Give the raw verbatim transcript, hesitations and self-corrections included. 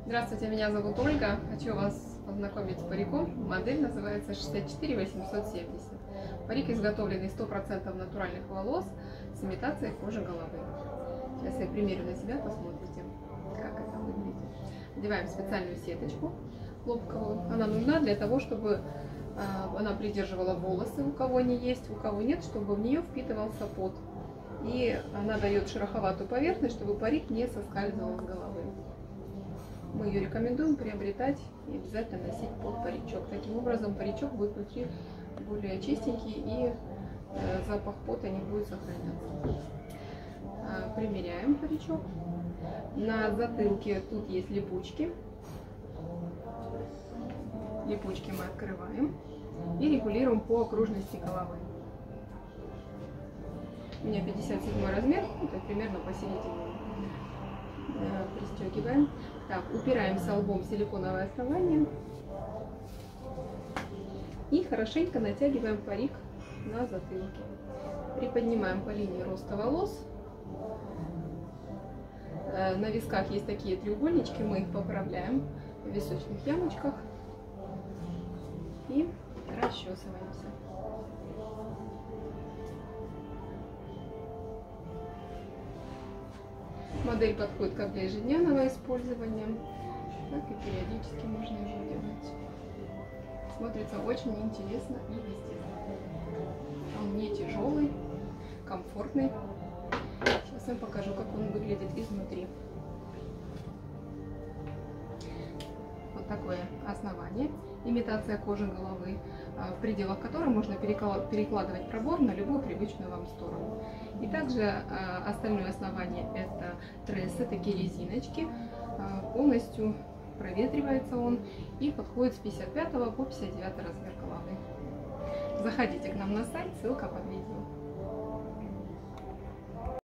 Здравствуйте, меня зовут Ольга. Хочу вас познакомить с париком. Модель называется шестьдесят четыре восемьсот семьдесят. Парик изготовлен из сто процентов натуральных волос с имитацией кожи головы. Сейчас я примерю на себя, посмотрите, как это выглядит. Одеваем специальную сеточку хлопковую. Она нужна для того, чтобы она придерживала волосы, у кого они есть, у кого нет, чтобы в нее впитывался пот. И она дает шероховатую поверхность, чтобы парик не соскальзывал с головы. Мы ее рекомендуем приобретать и обязательно носить под паричок. Таким образом паричок будет внутри более чистенький и э, запах пота не будет сохраняться. А, примеряем паричок. На затылке тут есть липучки. Липучки мы открываем и регулируем по окружности головы. У меня пятьдесят седьмой размер, это примерно посередине. Пристегиваем. Так, упираемся лбом в силиконовое основание и хорошенько натягиваем парик на затылке. Приподнимаем по линии роста волос. На висках есть такие треугольнички, мы их поправляем в височных ямочках и расчесываемся. Модель подходит как для ежедневного использования, так и периодически можно его делать. Смотрится очень интересно и естественно. Он не тяжелый, комфортный. Сейчас я вам покажу, как он выглядит изнутри. Вот такое основание. Имитация кожи головы, в пределах которой можно перекладывать пробор на любую привычную вам сторону. И также остальное основание — это трессы, такие резиночки. Полностью проветривается он и подходит с пятьдесят пятого по пятьдесят девятый размер головы. Заходите к нам на сайт, ссылка под видео.